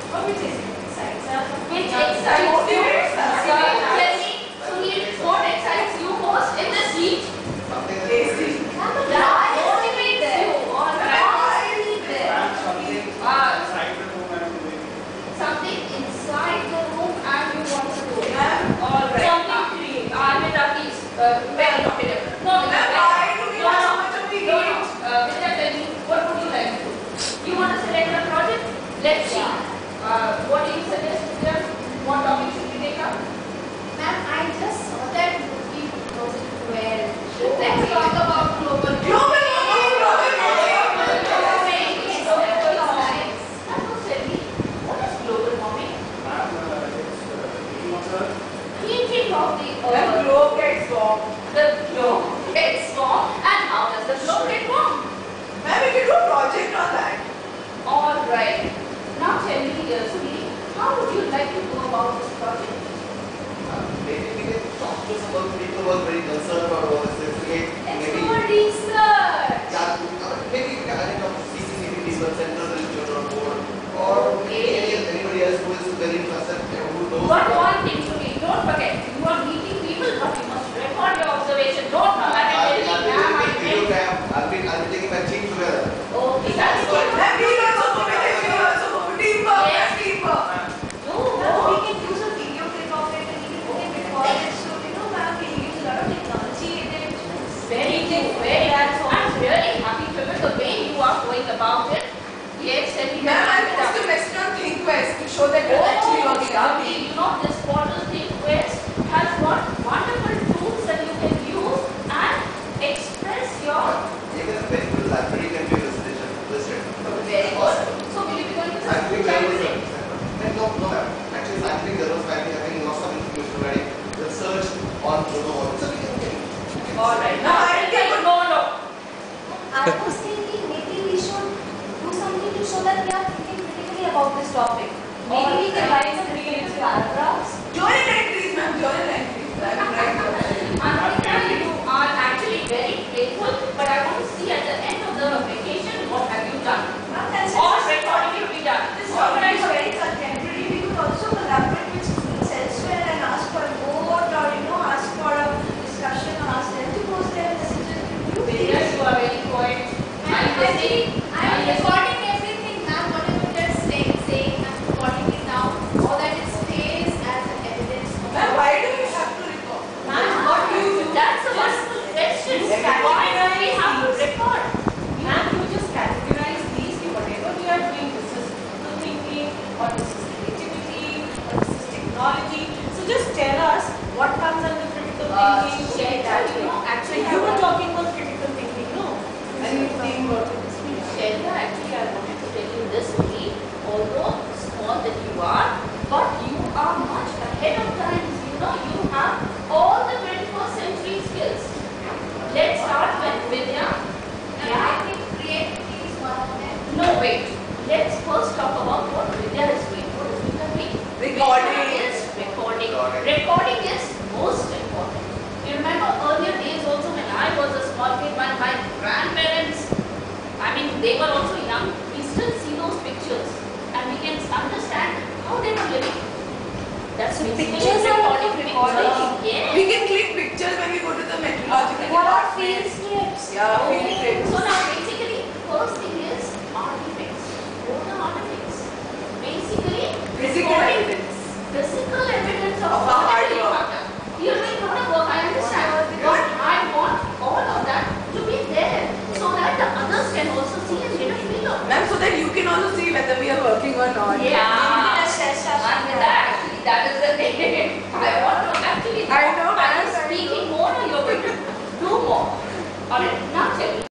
Or which excites us? Which excites you? Tell me, Sunil, what excites you most in this heat? Something Tasty. That motivates you. All right. Something inside the room and you want to do it. All right. Something create. Vidya, please. Very talkative. No, Why do we have so much of the no, heat? Vidya, tell me, what would you like to do? You want to select a project? Let's see. What do you suggest, Vidya? What topic should we take up? Ma'am, I just saw that movie 2012. Let's talk about global warming. Global warming, global warming. What is global warming? Heating of the The earth. globe gets warm. The globe gets warm. And how does the globe get warm? Ma'am, we can do a project on that. All right. Now tell me, Sunil, how would you like to go about this project? maybe we can talk to some of the people who are very concerned about all this. Maybe For research. maybe we can talk to CCCB people, Central Institute on board, or anybody else who is very interested, who knows. But one thing, Sunil, don't forget, you are meeting people, but you must record your observation. Don't come back and tell me, ma'am, I did. I'll be taking my team together. Okay, that's good. Ma'am, we will also motivate, we will also motivate. Teamwork, Yes. teamwork. We can use a video clip of it and we can record it. So, ma'am, we use a lot of technology in it. Very good, very good. I'm really happy to know the way you are going about it. Yes, tell me. Ma'am, I'm supposed to message on ThinkQuest to show that we're actually working out. You know, this portal ThinkQuest has got wonderful tools that you can use and express your Even a very good library can be listed. very good. So will you be going to the Scientific school journals. library? No, ma'am. Actually, scientific journals might be having lots of information regarding research on global warming. So we can All right. No, I can- No. I was thinking maybe we should do something to show that we are thinking critically about this topic. Maybe we can write some critical paragraphs. Journal entries, ma'am, journal entries. I'm right. Anthony, you are actually very playful, but I want to see at the end of the vacation what have you done. Ma'am, that's Or just recording will be done. this topic is very contemporary. We could also collaborate with schools elsewhere and ask for a vote or ask for a discussion or ask them to post their messages. Vidya, you are very quiet. I'm recording everything, ma'am. Whatever they're saying, I'm recording it now so that it stays as an evidence. Ma'am, why do we have to record? Ma'am, what do you do? That's a wonderful question. Why do we have to record? Ma'am, you just categorize these to whatever we are doing. This is critical thinking, or this is creativity, or this is technology. So just tell us what comes under critical thinking. Share that, actually, So you were talking about critical thinking, no? And teamwork. Shelda, actually, I wanted to tell you this only. Although small that you are, but you are much ahead of times. You have all the 21st century skills. Let's start with Vidya. I think creativity is one of them. No, wait. Let's first talk about what Vidya is doing. What is Vidya doing? Recording. Vidya is recording. Recording is most important. You remember earlier days also when I was a small kid, when my grandparents, they were also young, we still see those pictures and we can understand how they were living. That's basically pictures are recording. recording. Yes. We can click pictures when we go to the meteorological What are department. field trips? Yeah, field trips. So now basically, first thing is artifacts. What are artifacts? Basically, Physical recording evidence. physical evidence of Of our hard something work. happened. You're doing a lot of work, I understand. But I want all of that to be there so that the others can also see and get a feel of it. Ma'am, so that you can also see whether we are working or not. Yeah. Actually, that is the thing. I want to actually. I know, I'm ma'am. speaking more or you're going to do more. Alright.